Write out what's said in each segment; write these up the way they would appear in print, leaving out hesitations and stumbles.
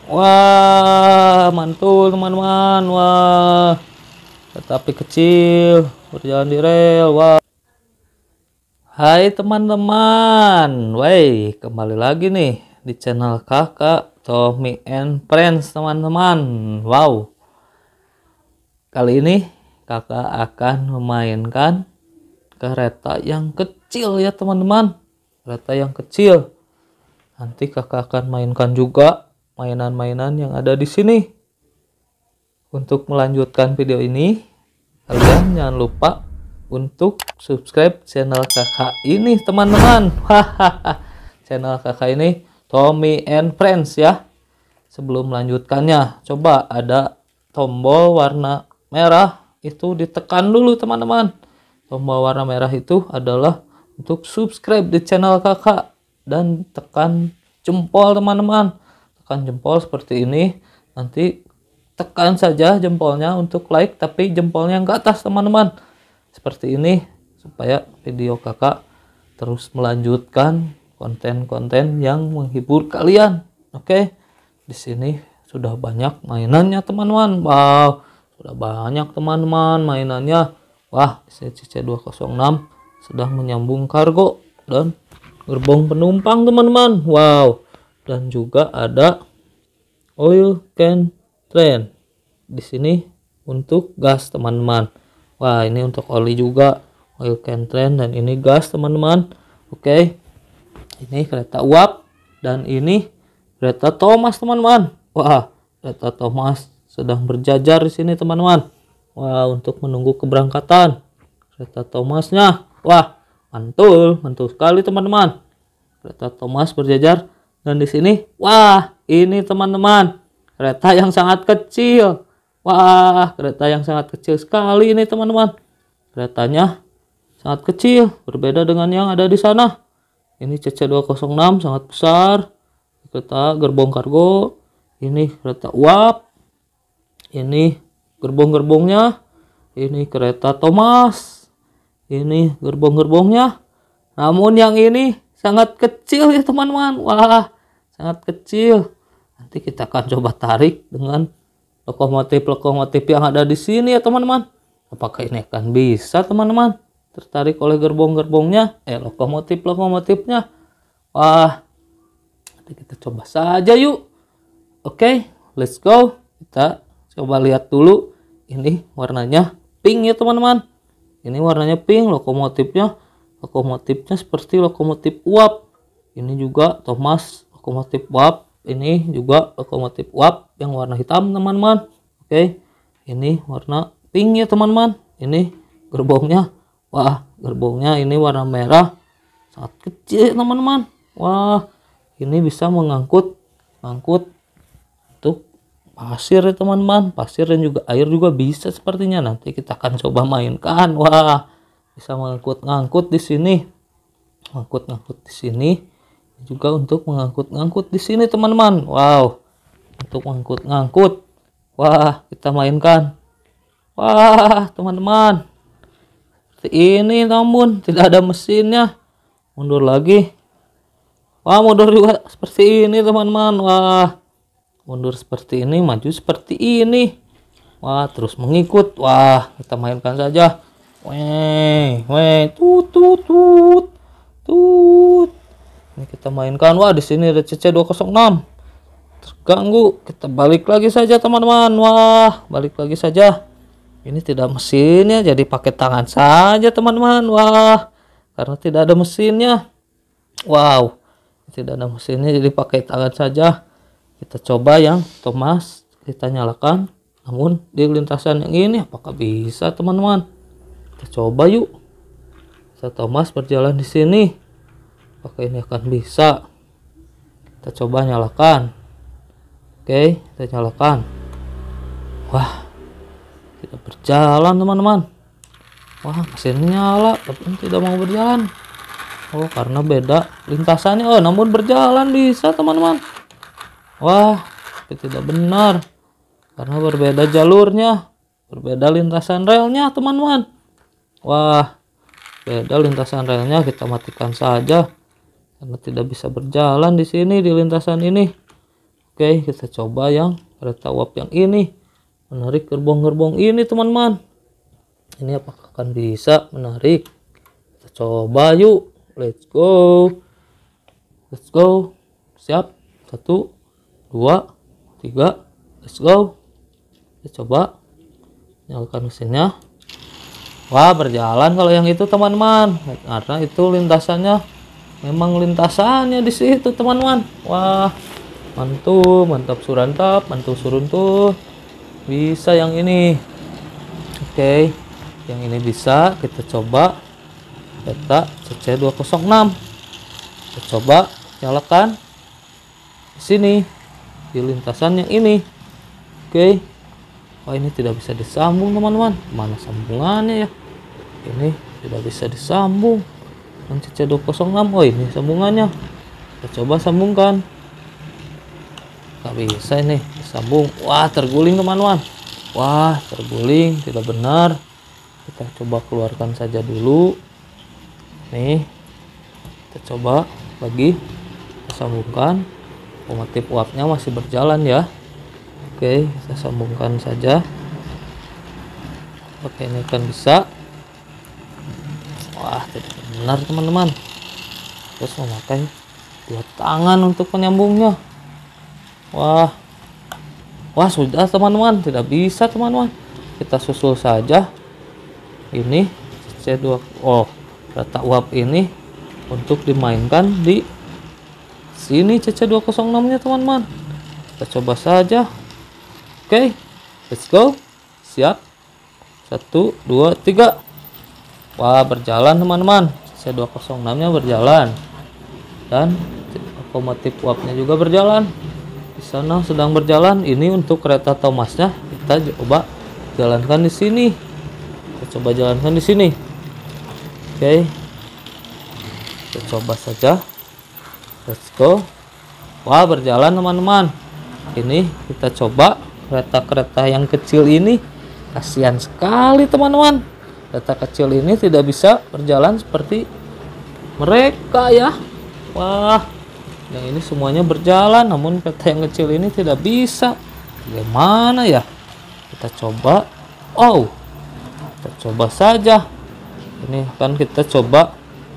Wah, mantul teman-teman. Wah, tetapi kecil berjalan di rel. Wah. Hai teman-teman. Woi, kembali lagi nih di channel Kakak Tommy and Friends, teman-teman. Wow. Kali ini Kakak akan memainkan kereta yang kecil ya, teman-teman. Kereta yang kecil. Nanti Kakak akan mainkan juga mainan-mainan yang ada di sini. Untuk melanjutkan video ini, kalian jangan lupa untuk subscribe channel kakak ini, teman-teman. Hahaha, channel kakak ini Tommy and Friends ya. Sebelum melanjutkannya, coba ada tombol warna merah itu ditekan dulu, teman-teman. Tombol warna merah itu adalah untuk subscribe di channel kakak, dan tekan jempol, teman-teman. Tekan jempol seperti ini. Nanti tekan saja jempolnya untuk like, tapi jempolnya ke atas, teman-teman. Seperti ini supaya video kakak terus melanjutkan konten-konten yang menghibur kalian. Oke. Di sini sudah banyak mainannya, teman-teman. Wow, sudah banyak teman-teman mainannya. Wah, CC206 sedang menyambung kargo dan gerbong penumpang, teman-teman. Wow. Dan juga ada oil can train di sini untuk gas, teman-teman. Wah, ini untuk oli juga, oil can train, dan ini gas, teman-teman. Oke. Ini kereta uap dan ini kereta Thomas, teman-teman. Wah, kereta Thomas sedang berjajar di sini, teman-teman. Wah, untuk menunggu keberangkatan kereta Thomasnya. Wah, mantul, mantul sekali, teman-teman. Kereta Thomas berjajar, dan di sini, wah, ini teman-teman, kereta yang sangat kecil. Wah, kereta yang sangat kecil sekali ini, teman-teman. Keretanya sangat kecil, berbeda dengan yang ada di sana. Ini CC206 sangat besar. Kereta gerbong kargo. Ini kereta uap. Ini gerbong-gerbongnya. Ini kereta Thomas. Ini gerbong-gerbongnya. Namun yang ini sangat kecil ya, teman-teman. Wah, sangat kecil. Nanti kita akan coba tarik dengan lokomotif-lokomotif yang ada di sini ya, teman-teman. Apakah ini akan bisa, teman-teman, tertarik oleh gerbong-gerbongnya, lokomotif-lokomotifnya? Wah, nanti kita coba saja yuk. Oke, let's go. Kita coba lihat dulu. Ini warnanya pink ya, teman-teman. Ini warnanya pink, lokomotifnya seperti lokomotif uap. Ini juga Thomas lokomotif uap. Ini juga lokomotif uap yang warna hitam, teman-teman. Oke. Ini warna pink ya, teman-teman. Ini gerbongnya. Wah, gerbongnya ini warna merah. Sangat kecil, teman-teman. Wah, ini bisa mengangkut untuk pasir ya, teman-teman. Pasir dan juga air juga bisa sepertinya. Nanti kita akan coba mainkan. Wah, bisa mengangkut-ngangkut di sini. Ngangkut-ngangkut di sini. Juga untuk mengangkut-ngangkut di sini, teman-teman. Wow, untuk mengangkut-ngangkut. Wah, kita mainkan. Wah, teman-teman, seperti ini, namun tidak ada mesinnya. Mundur lagi. Wah, mundur juga seperti ini, teman-teman. Wah, mundur seperti ini, maju seperti ini. Wah, terus mengikut. Wah, kita mainkan saja. Weh, tut tut tut tut. Ini kita mainkan. Wah, di sini ada CC206. Terganggu. Kita balik lagi saja, teman-teman. Wah, balik lagi saja. Ini tidak mesinnya, jadi pakai tangan saja, teman-teman. Wah, karena tidak ada mesinnya. Wow, tidak ada mesinnya, jadi pakai tangan saja. Kita coba yang Thomas, kita nyalakan. Namun di lintasan yang ini apakah bisa, teman-teman? Kita coba yuk. Thomas berjalan di sini. Apakah ini akan bisa? Kita coba nyalakan. Oke, kita nyalakan. Wah, tidak berjalan, teman-teman. Wah, mesinnya nyala tapi tidak mau berjalan. Oh, karena beda lintasannya. Oh, namun berjalan bisa, teman-teman. Wah, tapi tidak benar. Karena berbeda jalurnya, berbeda lintasan relnya, teman-teman. Wah, beda lintasan relnya. Kita matikan saja. Karena tidak bisa berjalan di sini di lintasan ini. Oke, kita coba yang kereta uap yang ini, menarik gerbong-gerbong ini teman-teman. Ini apakah akan bisa menarik? Kita coba yuk. Let's go. Let's go. Siap. 1, 2, 3. Let's go. Kita coba nyalakan mesinnya. Wah, berjalan kalau yang itu teman-teman, karena itu lintasannya memang lintasannya di situ teman-teman. Wah, mantul, mantap surantap, mantul suruntul. Bisa yang ini. Oke, yang ini bisa. Kita coba kereta CC206. Kita coba nyalakan di sini di lintasan yang ini. Oke. Wah, ini tidak bisa disambung teman-teman. Mana sambungannya ya? Ini tidak bisa disambung. Yang CC206. Oh, ini sambungannya. Kita coba sambungkan. Gak bisa ini disambung. Wah, terguling teman-teman. Wah, terguling, tidak benar. Kita coba keluarkan saja dulu. Nih, kita coba lagi. Kita sambungkan. Lokomotif uapnya masih berjalan ya. Oke, kita sambungkan saja. Oke, ini kan bisa. Wah, tidak benar teman-teman. Terus memakai 2 tangan untuk penyambungnya. Wah, sudah teman-teman, tidak bisa teman-teman. Kita susul saja ini C2. Oh, kereta uap ini untuk dimainkan di sini CC206 nya teman-teman. Kita coba saja. Oke, let's go. Siap. 1, 2, 3. Wah, berjalan teman-teman. CC206 nya berjalan, dan lokomotif uapnya juga berjalan. Di sana sedang berjalan. Ini untuk kereta Thomasnya kita coba jalankan di sini. Kita coba jalankan di sini. Oke, kita coba saja. Let's go. Wah, berjalan teman-teman. Ini kita coba kereta-kereta yang kecil ini. Kasihan sekali teman-teman. Kereta kecil ini tidak bisa berjalan seperti mereka ya. Wah, yang ini semuanya berjalan, namun kereta yang kecil ini tidak bisa. Bagaimana ya? Kita coba. Oh, kita coba saja. Ini kan kita coba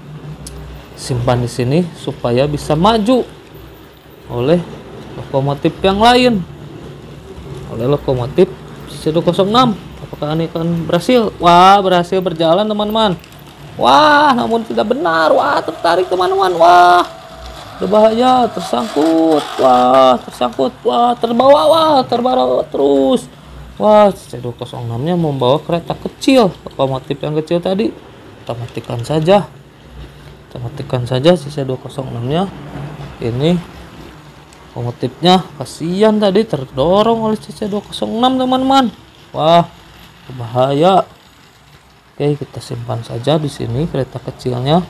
simpan di sini supaya bisa maju oleh lokomotif yang lain, oleh lokomotif C206. Apakah ini akan berhasil? Wah, berhasil berjalan teman-teman. Wah, namun tidak benar. Wah, tertarik teman-teman. Wah, berbahaya, tersangkut. Wah, tersangkut. Wah, terbawa. Wah, terbawa terus. Wah, C206 nya membawa kereta kecil, lokomotif yang kecil tadi. Kita matikan saja. Kita matikan saja CC206 nya. Ini lokomotifnya kasihan tadi terdorong oleh CC206 teman-teman. Wah, berbahaya. Oke, kita simpan saja di sini kereta kecilnya.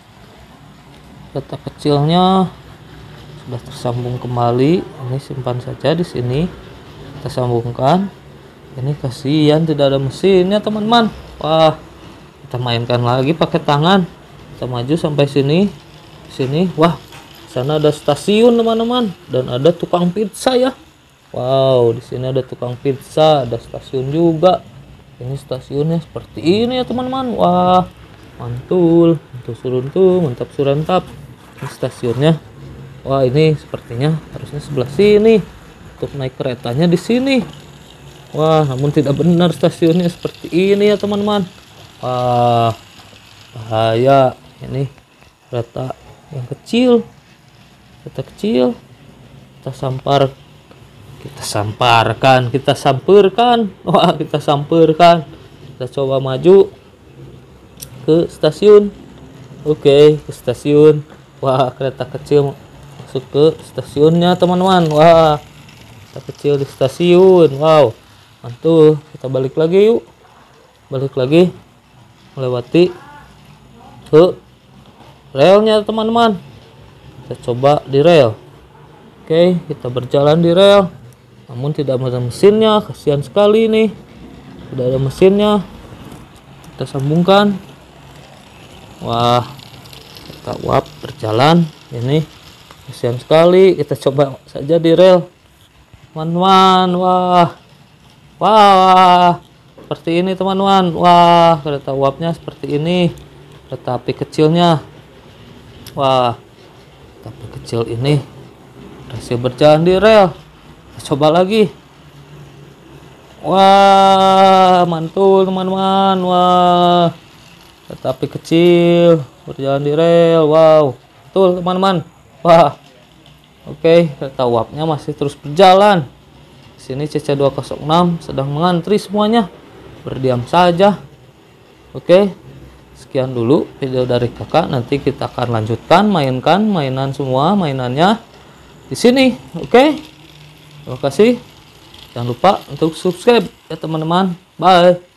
Kereta kecilnya sudah tersambung kembali. Ini simpan saja di sini. Kita sambungkan. Ini kasihan tidak ada mesinnya teman-teman. Wah, kita mainkan lagi pakai tangan. Kita maju sampai sini. Sini. Wah, sana ada stasiun teman-teman, dan ada tukang pizza ya. Wow, di sini ada tukang pizza, ada stasiun juga. Ini stasiunnya seperti ini ya teman-teman. Wah, mantul, mantul suruntul, mantap surantap. Ini stasiunnya. Wah, ini sepertinya harusnya sebelah sini. Untuk naik keretanya di sini. Wah, namun tidak benar, stasiunnya seperti ini ya teman-teman. Wah, bahaya. Ini kereta yang kecil. Kereta kecil. Kita samparkan. Wah, kita samperkan. Kita coba maju ke stasiun. Oke, ke stasiun. Wah, kereta kecil masuk ke stasiunnya teman-teman. Wah, kereta kecil di stasiun. Wow, mantul. Kita balik lagi yuk. Balik lagi melewati ke relnya teman-teman. Kita coba di rel. Oke, kita berjalan di rel, namun tidak ada mesinnya. Kasihan sekali nih, tidak ada mesinnya. Kita sambungkan. Wah, kereta uap berjalan. Ini kasihan sekali. Kita coba saja di rel. teman-teman. Wah, wah, seperti ini teman-teman. Wah, kereta uapnya seperti ini, kereta api kecilnya. Wah, kereta api kecil ini berhasil berjalan di rel. Kita coba lagi. Wah, mantul teman-teman. Wah, kereta api kecil berjalan di rel. Wow, betul teman-teman. Wah, oke, kereta uapnya masih terus berjalan. Di sini CC206 sedang mengantri semuanya. Berdiam saja. Oke, sekian dulu video dari kakak. Nanti kita akan lanjutkan mainkan mainan semua mainannya di sini. Oke, terima kasih. Jangan lupa untuk subscribe ya teman-teman. Bye.